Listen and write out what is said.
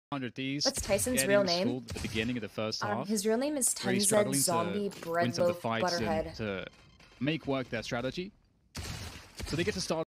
Ardiis. What's Tyson's real name? At the beginning of the first half. His real name is TenZ Zombie Bread Loaf Butterhead. To make work their strategy. So they get to start